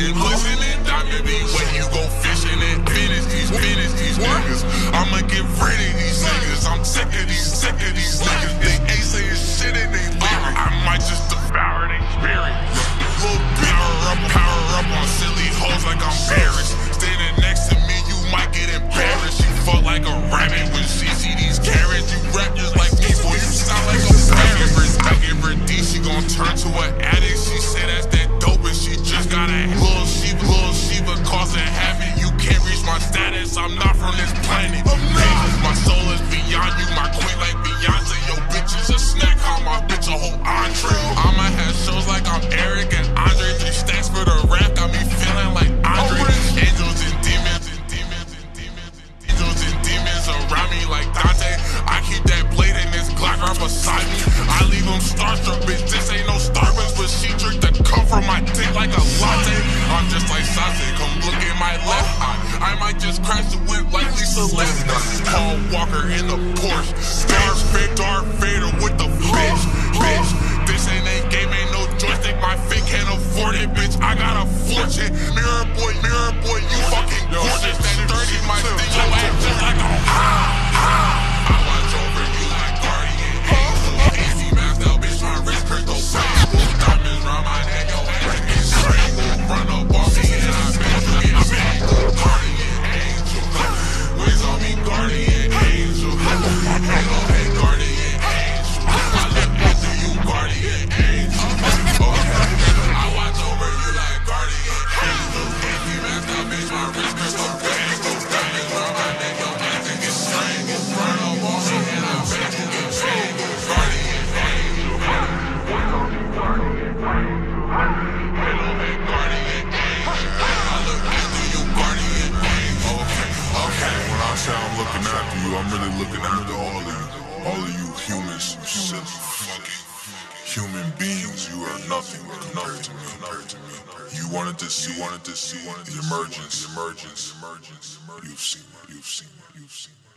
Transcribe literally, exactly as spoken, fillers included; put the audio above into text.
and blessing and diamond be when you go fishing and finish these, finish these niggas. I'ma get rid of these niggas. I'm sick of these, sick of these niggas. They ain't saying shit and they lyric. I might just devour their spirit. Little power up, power up on silly hoes like I'm embarrassed. Standing next to me, you might get embarrassed. She fuck like a rabbit when she see these carrots. You rap just like me, boy, you sound like a parrot. I give her D, she gon' turn to an addict. She say that's that dope and she just got a little Shiva, little Shiva causing havoc. You can't reach my status, I'm not from this planet. My soul is beyond you, my queen like Beyonce. Yo, bitch is a snack, call my bitch a whole entree. I'ma have shows like I'm Eric and Andre. Three stacks for the rap, got me feeling like Andre. Angels and demons and demons and demons and angels and demons around me like Dante. I keep that blade in this Glock right beside me. I leave them starstruck, bitch, this ain't no Starbucks, but she drink the cum from my dick like a latte. I'm just like Sase, come look at my left eye. I might just crash the whip like Lisa left. Paul Walker in the Porsche. Darth Vader, Darth Vader with the bitch, bitch. This ain't a game, ain't no joystick. My fit can't afford it, bitch. I got a fortune. Mirror boy, mirror boy, you fucking gorgeous. That thirty, my thing, your ass just like a ha, ha. I watch over you like guardian angel. Easy masked out, bitch, my wrist crystal playable. Diamonds round my neck, your ass get strangled. Run up on me and I bet you get strangled. Guardian angel, wings on me, guardian angel. Halo, hey, guardian angel. I look after you, guardian angel. Okay, I watch over you like guardian angel. Easy masked out, bitch, my wrist crystal playable. Diamonds round my neck, your ass get strangled. Run up on me and I bet you get strangled. Guardian angel. Wings on me, guardian angel. Halo, hey, guardian angel. I look after you, guardian angel. Okay, okay. When I say I'm looking after you, I'm really looking after all of you. All of you humans, you silly fucking human beings. You are nothing compared to me. Compared to me. You wanted to see, wanted to see the emergence, the emergence, emergence. You've seen it. You've seen it. You've seen it.